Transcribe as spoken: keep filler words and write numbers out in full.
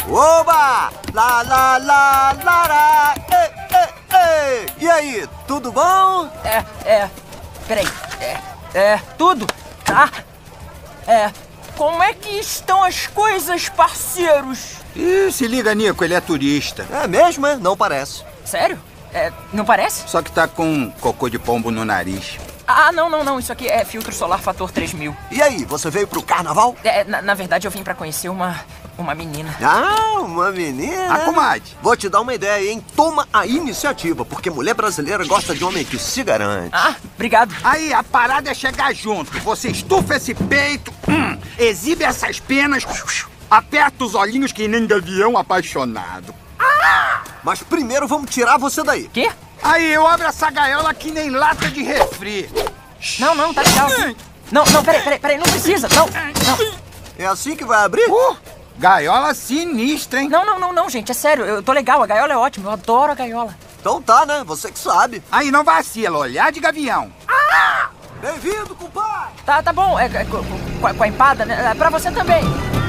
Oba! Lá, lá, lá, lá, ei, ei, ei! E aí, tudo bom? É, é... Peraí. É, é... Tudo, tá? É... Como é que estão as coisas, parceiros? Ih, se liga, Nico, ele é turista. É mesmo, é? Não parece. Sério? É, não parece? Só que tá com um cocô de pombo no nariz. Ah, não, não, não. Isso aqui é filtro solar fator três mil. E aí, você veio pro carnaval? É, na, na verdade, eu vim pra conhecer uma... uma menina. Ah, uma menina? Ah, comadre. Vou te dar uma ideia, hein? Toma a iniciativa, porque mulher brasileira gosta de homem que se garante. Ah, obrigado. Aí, a parada é chegar junto. Você estufa esse peito, hum, exibe essas penas, aperta os olhinhos que nem gavião apaixonado. Mas primeiro vamos tirar você daí. Quê? Aí, eu abro essa gaiola que nem lata de refri. Não, não, tá legal. Não, não, peraí, peraí, peraí, não precisa. Não, não. É assim que vai abrir? Uh, gaiola sinistra, hein? Não, não, não, não, gente, é sério, eu tô legal, a gaiola é ótima, eu adoro a gaiola. Então tá, né? Você que sabe. Aí, não vacila, olhar de gavião. Bem-vindo, compadre! Tá, tá bom, é, é, com, com a- com a empada, né? É pra você também.